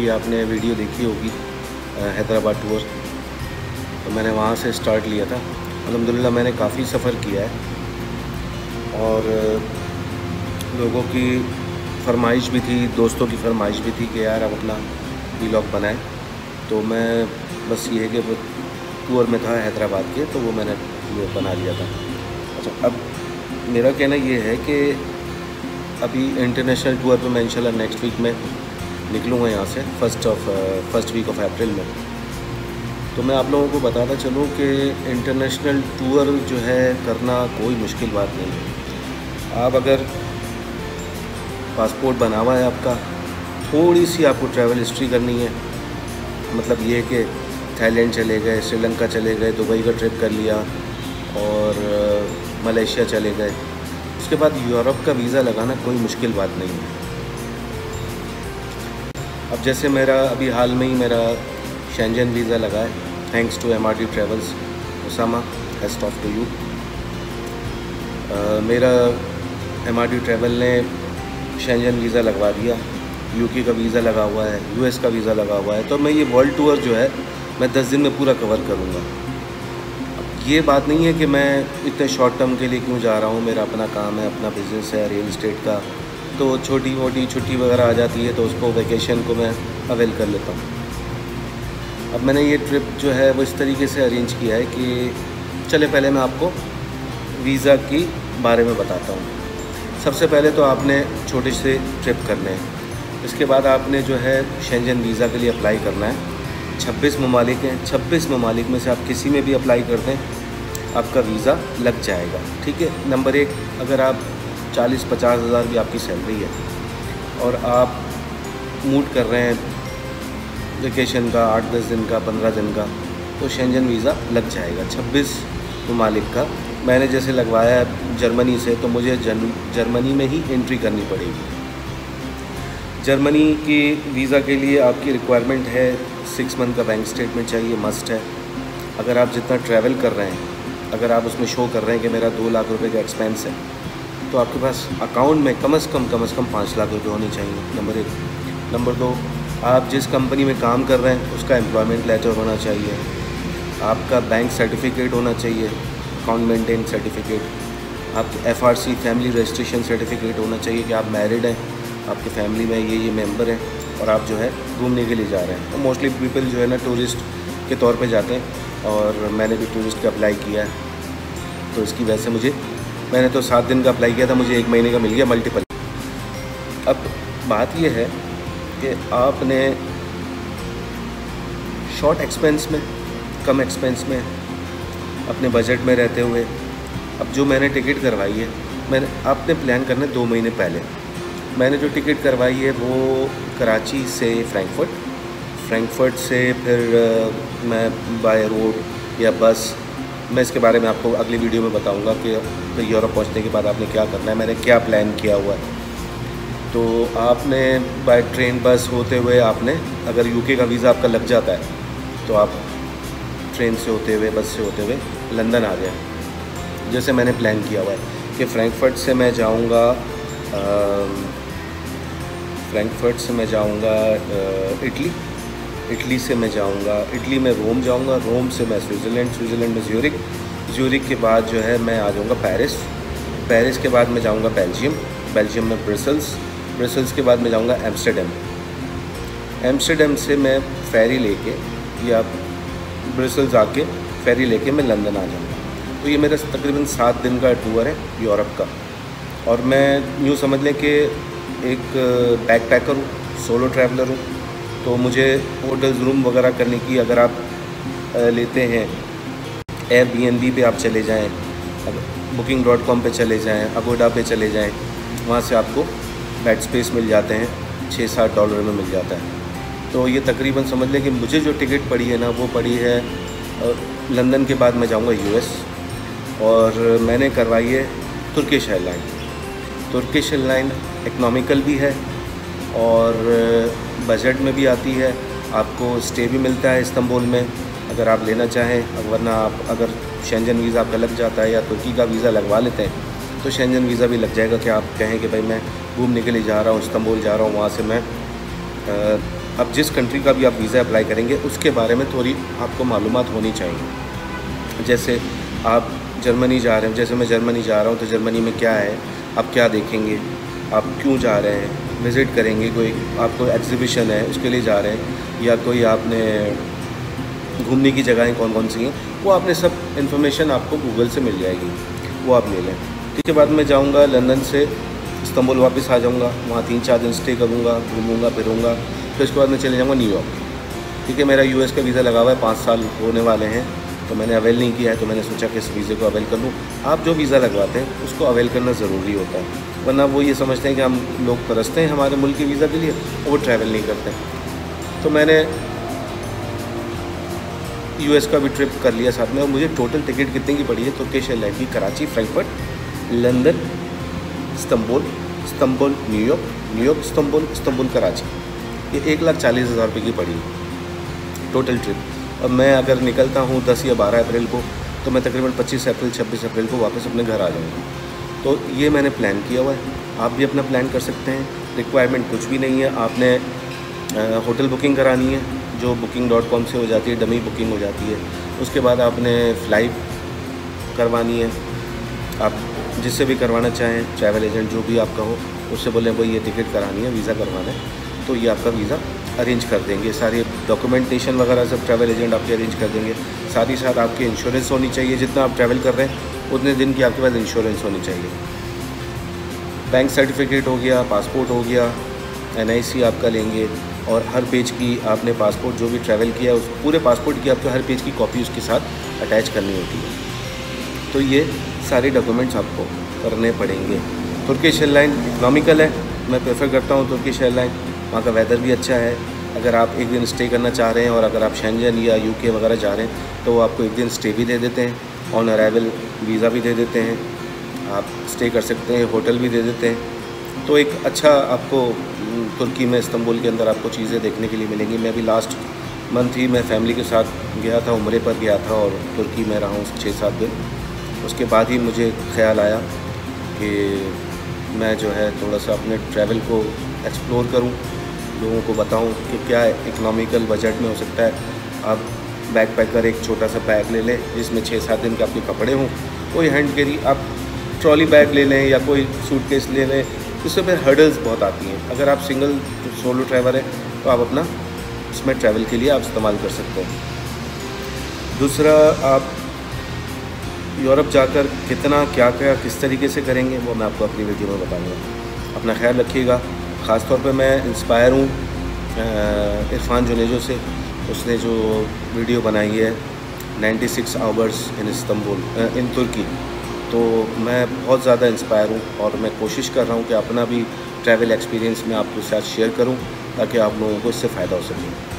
मेरी आपने वीडियो देखी होगी हैदराबाद टूर, तो मैंने वहाँ से स्टार्ट लिया था। अल्हम्दुलिल्लाह मैंने काफ़ी सफ़र किया है और लोगों की फरमाइश भी थी, दोस्तों की फरमाइश भी थी कि यार अब अपना व्लॉग बनाएं। तो मैं बस ये है कि वो टूर में था हैदराबाद के, तो वो मैंने बना लिया था। अच्छा, अब मेरा कहना ये है कि अभी इंटरनेशनल टूर पे मैं इंशाल्लाह नेक्स्ट वीक में निकलूँगा यहाँ से, फर्स्ट वीक ऑफ अप्रैल में। तो मैं आप लोगों को बताता चलूँ कि इंटरनेशनल टूर जो है करना कोई मुश्किल बात नहीं है। आप अगर पासपोर्ट बना हुआ है आपका, थोड़ी सी आपको ट्रैवल हिस्ट्री करनी है, मतलब ये कि थाईलैंड चले गए, श्रीलंका चले गए, दुबई का ट्रिप कर लिया और मलेशिया चले गए, उसके बाद यूरोप का वीज़ा लगाना कोई मुश्किल बात नहीं है। अब जैसे मेरा अभी हाल में ही मेरा शेंजन वीज़ा लगा है, thanks to MRT travels, Usama hats off to you. मेरा MRT ट्रैवल ने शेंजन वीज़ा लगवा दिया, UK का वीज़ा लगा हुआ है, US का वीज़ा लगा हुआ है। तो मैं ये वर्ल्ड टूर जो है मैं 10 दिन में पूरा कवर करूँगा। ये बात नहीं है कि मैं इतने शॉर्ट टर्म के लिए क्यों जा रहा हूँ, मेरा अपना काम है, अपना बिज़नेस है रियल इस्टेट का, तो छोटी मोटी छुट्टी वगैरह आ जाती है तो उसको वैकेशन को मैं अवेल कर लेता हूँ। अब मैंने ये ट्रिप जो है वो इस तरीके से अरेंज किया है कि चले पहले मैं आपको वीज़ा की बारे में बताता हूँ। सबसे पहले तो आपने छोटे से ट्रिप करने हैं, इसके बाद आपने जो है शेंजन वीज़ा के लिए अप्लाई करना है। 26 ममालिक हैं, 26 ममालिक में से आप किसी में भी अप्लाई कर दें, आपका वीज़ा लग जाएगा। ठीक है। नंबर 1, अगर आप 40-50 हज़ार भी आपकी सैलरी है और आप मूड कर रहे हैं वेकेशन का 8-10 दिन का, 15 दिन का, तो शेंजन वीज़ा लग जाएगा 26 ममालिक का। मैंने जैसे लगवाया है जर्मनी से, तो मुझे जर्मनी में ही एंट्री करनी पड़ेगी। जर्मनी की वीज़ा के लिए आपकी रिक्वायरमेंट है 6 मंथ का बैंक स्टेटमेंट चाहिए, मस्ट है। अगर आप जितना ट्रैवल कर रहे हैं, अगर आप उसमें शो कर रहे हैं कि मेरा 2 लाख रुपए का एक्सपेंस है, तो आपके पास अकाउंट में कम से कम 5 लाख रुपए होने चाहिए, नंबर 1। नंबर 2, आप जिस कंपनी में काम कर रहे हैं उसका एम्प्लॉयमेंट लेटर होना चाहिए, आपका बैंक सर्टिफिकेट होना चाहिए, अकाउंट मेंटेन सर्टिफिकेट, आपके FRC फैमिली रजिस्ट्रेशन सर्टिफिकेट होना चाहिए कि आप मैरिड हैं, आपके फैमिली में ये मेंबर हैं और आप जो है घूमने के लिए जा रहे हैं। तो मोस्टली पीपल जो है ना टूरिस्ट के तौर पे जाते हैं और मैंने भी टूरिस्ट का अप्लाई किया है, तो इसकी वजह से मैंने तो 7 दिन का अप्लाई किया था, मुझे 1 महीने का मिल गया मल्टीपल। अब बात यह है कि आपने शॉर्ट एक्सपेंस में, कम एक्सपेंस में, अपने बजट में रहते हुए, अब जो मैंने टिकट करवाई है, आपने प्लान करना है 2 महीने पहले। मैंने जो टिकट करवाई है वो कराची से फ्रैंकफर्ट से फिर मैं बाय रोड या बस, मैं इसके बारे में आपको अगली वीडियो में बताऊंगा कि फिर यूरोप पहुंचने के बाद आपने क्या करना है, मैंने क्या प्लान किया हुआ है। तो आपने बाय ट्रेन बस होते हुए, आपने अगर UK का वीज़ा आपका लग जाता है तो आप ट्रेन से होते हुए, बस से होते हुए लंदन आ जाए। जैसे मैंने प्लान किया हुआ है कि फ्रैंकफर्ट से मैं जाऊंगा इटली से मैं जाऊंगा, इटली में रोम जाऊंगा, रोम से मैं स्विट्ज़रलैंड में ज़्यूरिख के बाद जो है मैं आ जाऊंगा पेरिस के बाद मैं जाऊंगा बेल्जियम में ब्रसल्स के बाद मैं जाऊंगा एम्स्टर्डम से मैं फेरी लेके या ब्रसल्स आके फेरी लेके मैं लंदन आ जाऊंगा। तो ये मेरा तकरीबन 7 दिन का टूर है यूरोप का। और मैं यूँ समझ लें कि एक बैकपैकर हूँ, सोलो ट्रैवलर हूँ, तो मुझे होटल्स रूम वगैरह करने की, अगर आप लेते हैं Airbnb पे आप चले जाएं, booking.com पे चले जाएं, अगोडा पे चले जाएं, वहाँ से आपको बेड स्पेस मिल जाते हैं, $6-7 में मिल जाता है। तो ये तकरीबन समझ लें कि मुझे जो टिकट पड़ी है ना, वो पड़ी है लंदन के बाद मैं जाऊँगा US, और मैंने करवाई है तुर्किश एयरलाइन इकनॉमिकल भी है और बजट में भी आती है, आपको स्टे भी मिलता है इस्तांबुल में अगर आप लेना चाहें। वरना आप अगर शेंजन वीज़ा आपका लग जाता है या तुर्की का वीज़ा लगवा लेते हैं तो शेंजन वीज़ा भी लग जाएगा कि आप कहें कि भाई मैं घूमने के लिए जा रहा हूँ, इस्तांबुल जा रहा हूँ, वहाँ से मैं अब जिस कंट्री का भी आप वीज़ा अप्लाई करेंगे उसके बारे में थोड़ी आपको मालूमात होनी चाहिए। जैसे आप जर्मनी जा रहे हैं, जैसे मैं जर्मनी जा रहा हूँ तो जर्मनी में क्या है, आप क्या देखेंगे, आप क्यों जा रहे हैं, विज़िट करेंगे, कोई आपको एग्जीबिशन है उसके लिए जा रहे हैं, या कोई आपने घूमने की जगहें कौन कौन सी हैं, वो आपने सब इन्फॉर्मेशन आपको गूगल से मिल जाएगी, वो आप ले लें। इसके बाद मैं जाऊँगा लंदन से इस्तांबुल वापस आ जाऊँगा, वहाँ 3-4 दिन स्टे करूँगा, घूमूँगा फिरूँगा। फिर उसके बाद मैं चले जाऊँगा न्यूयॉर्क। ठीक है, मेरा यूएस का वीज़ा लगा हुआ है, 5 साल होने वाले हैं, तो मैंने अवेल नहीं किया है, तो मैंने सोचा कि इस वीज़े को अवेल कर लूँ। आप जो वीज़ा लगवाते हैं उसको अवेल करना ज़रूरी होता है, वरना वो ये समझते हैं कि हम लोग तरसते हैं हमारे मुल्क के वीज़ा के लिए, वो ट्रैवल नहीं करते। तो मैंने यूएस का भी ट्रिप कर लिया साथ में, और मुझे टोटल टिकट कितने की पड़ी है तुर्किश एयरलाइन की, Karachi, Frankfurt, London, Istanbul, New York, Istanbul, Karachi, ये 1,40,000 रुपये की पड़ी टोटल ट्रिप। अब मैं अगर निकलता हूँ 10 या 12 अप्रैल को, तो मैं तकरीबन 25 अप्रैल 26 अप्रैल को वापस अपने घर आ जाऊँगा। तो ये मैंने प्लान किया हुआ है, आप भी अपना प्लान कर सकते हैं। रिक्वायरमेंट कुछ भी नहीं है, आपने होटल बुकिंग करानी है जो booking.com से हो जाती है, डमी बुकिंग हो जाती है। उसके बाद आपने फ़्लाइट करवानी है, आप जिससे भी करवाना चाहें, ट्रैवल एजेंट जो भी आपका हो, उससे बोलें भाई ये टिकट करानी है, वीज़ा करवाना है, तो ये आपका वीज़ा अरेंज कर देंगे। सारे डॉक्यूमेंटेशन वगैरह सब ट्रैवल एजेंट आपके अरेंज कर देंगे। साथ ही साथ आपकी इंश्योरेंस होनी चाहिए, जितना आप ट्रैवल कर रहे हैं उतने दिन की आपके पास इंश्योरेंस होनी चाहिए। बैंक सर्टिफिकेट हो गया, पासपोर्ट हो गया, NIC आपका लेंगे, और हर पेज की आपने पासपोर्ट जो भी ट्रैवल किया उस पूरे पासपोर्ट की आपको हर पेज की कॉपी उसके साथ अटैच करनी होती है। तो ये सारे डॉक्यूमेंट्स आपको करने पड़ेंगे। तुर्किश एयरलाइन इकनॉमिकल है, मैं प्रेफर करता हूँ तुर्किश एयरलाइन, वहाँ का वेदर भी अच्छा है। अगर आप एक दिन स्टे करना चाह रहे हैं और अगर आप शेंजन या UK वगैरह जा रहे हैं तो वो आपको एक दिन स्टे भी दे देते हैं, ऑन अराइवल वीज़ा भी दे देते हैं, आप स्टे कर सकते हैं, होटल भी दे देते हैं। तो एक अच्छा आपको तुर्की में, इस्तांबुल के अंदर आपको चीज़ें देखने के लिए मिलेंगी। मैं भी लास्ट मंथ ही मैं फैमिली के साथ गया था, उम्रे पर गया था, और तुर्की में रहा हूँ 6-7 दिन। उसके बाद ही मुझे ख्याल आया कि मैं जो है थोड़ा सा अपने ट्रैवल को एक्सप्लोर करूँ, लोगों को बताऊँ कि क्या इकनॉमिकल बजट में हो सकता है। आप बैग पैकर एक छोटा सा बैग ले लें जिसमें 6-7 दिन के आपके कपड़े हों, कोई हैंड कैरी आप ट्रॉली बैग ले लें या कोई सूटकेस ले लें। इससे फिर हर्डल्स बहुत आती हैं। अगर आप सिंगल सोलो ट्रैवलर हैं तो आप अपना इसमें ट्रैवल के लिए आप इस्तेमाल कर सकते हैं। दूसरा, आप यूरोप जाकर कितना क्या किस तरीके से करेंगे वो मैं आपको अपनी वीडियो में बताऊँगा। अपना ख्याल रखिएगा। ख़ास तौर पे मैं इंस्पायर हूँ इरफान जुनेजो से, उसने जो वीडियो बनाई है 96 आवर्स इन इस्तांबुल इन तुर्की, तो मैं बहुत ज़्यादा इंस्पायर हूँ और मैं कोशिश कर रहा हूँ कि अपना भी ट्रैवल एक्सपीरियंस मैं आपके साथ शेयर करूँ ताकि आप लोगों को इससे फ़ायदा हो सके।